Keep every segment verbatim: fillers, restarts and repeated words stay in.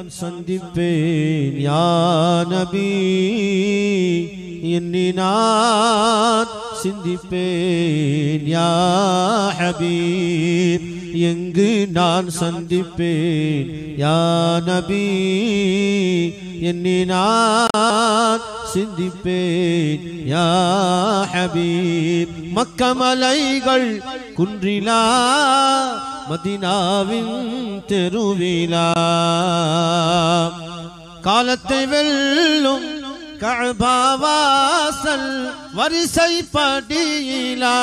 நான் சந்திப்பேன் யா நபி என்னை நான் சிந்திப்பேன் யா ஹபீப் எங்கு நான் சந்திப்பேன் யா நபி என்னை நான் சிந்திப்பேன் யா ஹபீப் மக்கமலைகள் குன்றிலா மதீனாவின் தெருவிலா காலத்தை வெல்லும் கஅபா வாசல் வரிசை படியிலா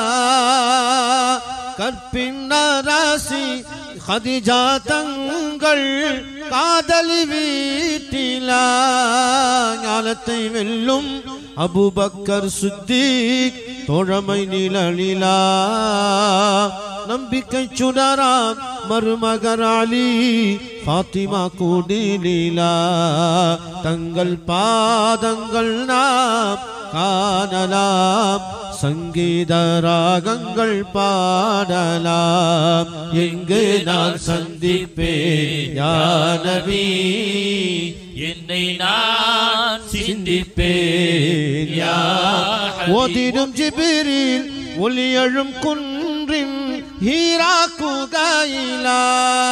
கற்பின் அரசி கதீஜா தங்கள் காதலி வீட்டிலா ஞானத்தை வெல்லும் அபூபக்கர் சித்தீக் தோழமை நிழலிலா நம்பிக்கை சுடராம் மருமகர் அலி ஃபாத்திமா குடிலா தங்கள் பாதங்கள் நாம் காணலாம் சங்கீத ராகங்கள் பாடலாம் எங்கு நான் சந்திப்பேன் யா நபி என்னை நான் சிந்திப்பேன் யா ஓதிடும் ஜிப்ரீல் ஒளியழும் குன்றின் ஹீரா குகையிலா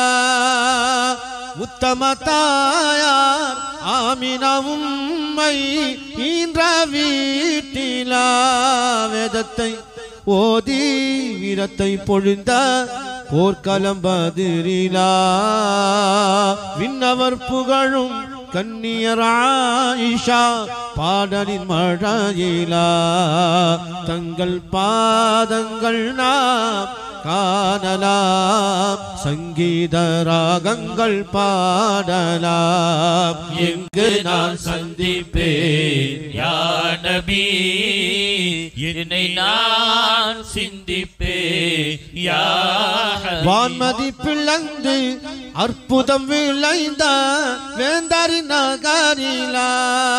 உத்தம தாயார் ஆமினா உம்மை ஈன்ற வீட்டிலா வேதத்தை ஓதி வீரத்தை பொழிந்த போர்க்களம் பதிரிலா விண்ணவர் புகழும் கன்னியர் ஆயிஷா பாடலின் மழையிலா தங்கள் பாதங்கள் நாம் காணலாம் சங்கீத ராகங்கள் பாடலாம் எங்கு நான் சந்திப்பேன் யா நபி என்னை நான் சிந்திப்பேன் யா வான்மதி பிளந்து அற்புதம் விளைந்த வேந்தாரி நகரிலா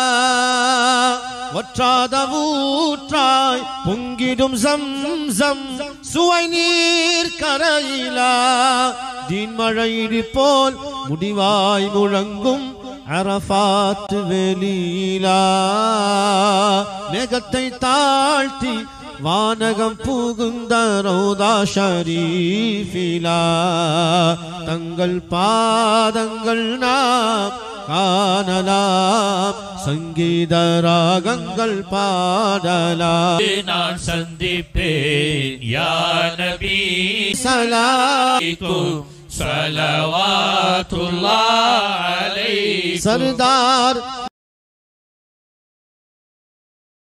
வற்றாத ஊற்றாய் பொங்கிடும் சம்சம் சுவை நீர் கரையிலா தீன் மழையிடி போல் முடிவாய் முழங்கும் அரஃபாத் வெளியிலா மேகத்தை தாழ்த்தி வானகம் புகுந்த ரௌதா ஷரீஃபிலா தங்கள் பாதங்கள் நாம் காணலாம் சங்கீத ராகங்கள் பாடலாம் நான் சந்திப்பேன் யா நபி சலாம் ஸலவாத்துல்லாஹி அலைஹி சர்தார்